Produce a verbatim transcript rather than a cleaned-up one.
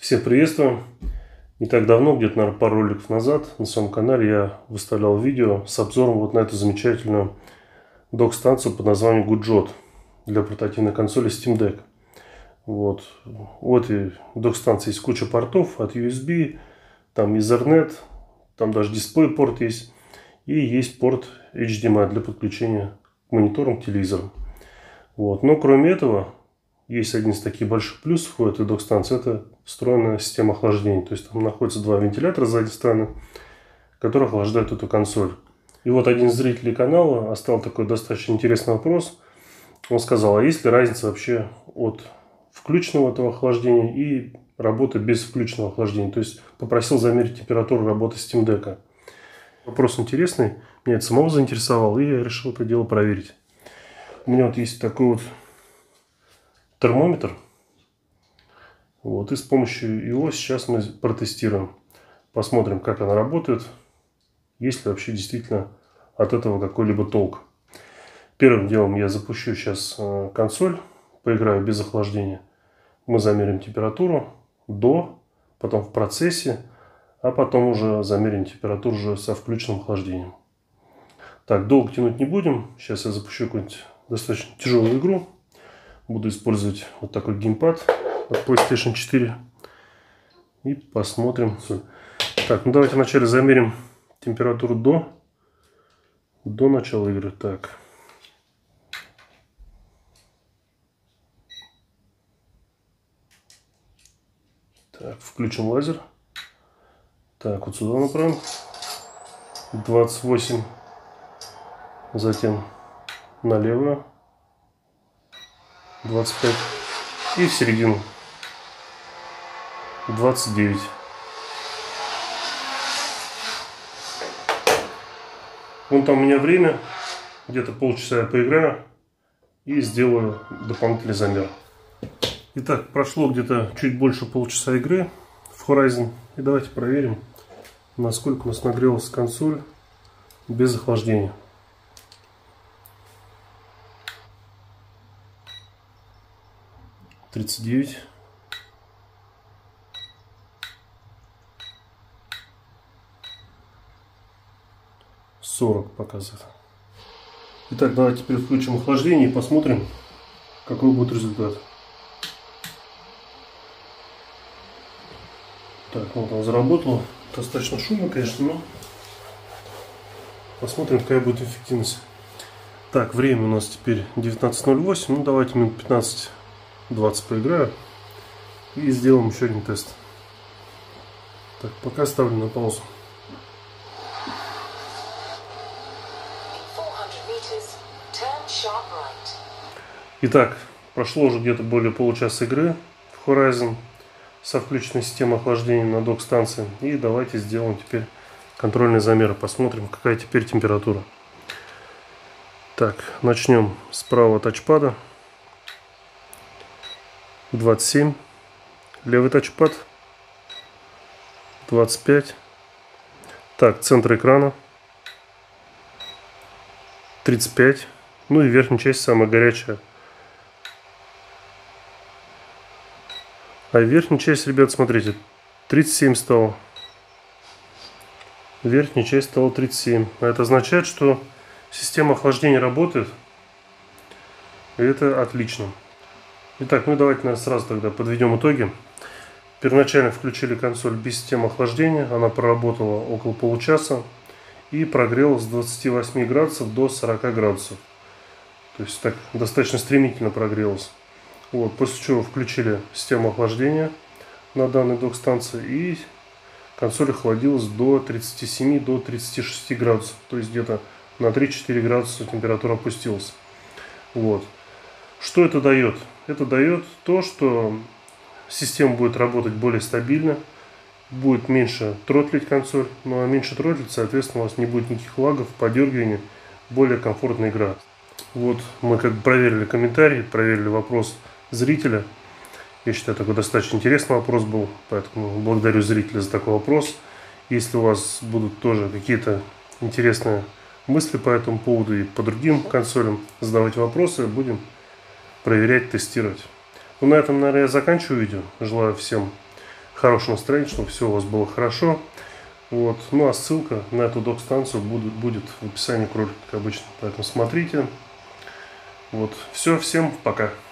Всех приветствую! Не так давно, где-то, наверное, пару роликов назад, на своем канале я выставлял видео с обзором вот на эту замечательную док-станцию под названием Goodjot для портативной консоли Steam Deck. Вот. У этой док-станции есть куча портов от ю эс би, там Ethernet, там даже DisplayPort есть, и есть порт эйч ди эм ай для подключения к мониторам, к телевизорам. Вот. Но кроме этого, есть один из таких больших плюсов у этой док-станции, это встроенная система охлаждения. То есть там находятся два вентилятора с задней стороны, которые охлаждают эту консоль. И вот один из зрителей канала оставил такой достаточно интересный вопрос. Он сказал, а есть ли разница вообще от включенного этого охлаждения и работы без включенного охлаждения? То есть попросил замерить температуру работы Steam Deck. Вопрос интересный, меня это самого заинтересовал, и я решил это дело проверить. У меня вот есть такой вот термометр. Вот, и с помощью его сейчас мы протестируем. Посмотрим, как она работает. Есть ли вообще действительно от этого какой-либо толк. Первым делом я запущу сейчас консоль. Поиграю без охлаждения. Мы замерим температуру до, потом в процессе. А потом уже замерим температуру уже со включенным охлаждением. Так, долго тянуть не будем. Сейчас я запущу какую-нибудь достаточно тяжелую игру. Буду использовать вот такой геймпад от PlayStation четыре. И посмотрим. Так, ну давайте вначале замерим температуру до, до начала игры. Так. Так, включим лазер. Так, вот сюда направим. двадцать восемь. Затем на левую. двадцать пять. И в середину. двадцать девять. Вон там у меня время. Где-то полчаса я поиграю. И сделаю дополнительный замер. Итак, прошло где-то чуть больше полчаса игры в Horizon. И давайте проверим, насколько у нас нагрелась консоль без охлаждения. тридцать девять. сорок показывает. Итак, давайте теперь включим охлаждение и посмотрим, какой будет результат. Так, вот он заработал. Достаточно шумно, конечно, но посмотрим, какая будет эффективность. Так, время у нас теперь девятнадцать ноль восемь. Ну, давайте минут пятнадцать-двадцать поиграю. И сделаем еще один тест. Так, пока ставлю на паузу. Итак, прошло уже где-то более получаса игры в Horizon со включенной системой охлаждения на док-станции. И давайте сделаем теперь контрольные замеры. Посмотрим, какая теперь температура. Так, начнем с правого тачпада. двадцать семь. Левый тачпад. двадцать пять. Так, центр экрана. тридцать пять. Ну и верхняя часть самая горячая. А верхняя часть, ребят, смотрите, тридцать семь стало. Верхняя часть стала тридцать семь. А это означает, что система охлаждения работает. И это отлично. Итак, ну давайте, наверное, сразу тогда подведем итоги. Первоначально включили консоль без системы охлаждения. Она проработала около получаса. И прогрелась с двадцати восьми градусов до сорока градусов. То есть так достаточно стремительно прогрелась. Вот, после чего включили систему охлаждения на данной док-станции, и консоль охладилась до тридцати семи, до тридцати шести градусов. То есть где-то на три-четыре градуса температура опустилась. Вот. Что это дает? Это дает то, что система будет работать более стабильно, будет меньше тротлить консоль. Ну а меньше тротлить, соответственно, у вас не будет никаких лагов, подергиваний, более комфортная игра. Вот мы как бы проверили комментарии, проверили вопрос зрителя. Я считаю, такой достаточно интересный вопрос был, поэтому благодарю зрителя за такой вопрос. Если у вас будут тоже какие-то интересные мысли по этому поводу и по другим консолям, задавайте вопросы, будем проверять, тестировать. Ну, на этом, наверное, я заканчиваю видео. Желаю всем хорошее настроение, чтобы все у вас было хорошо. Вот. Ну а ссылка на эту док-станцию будет, будет в описании к ролику, как обычно. Поэтому смотрите. Вот. Все, всем пока.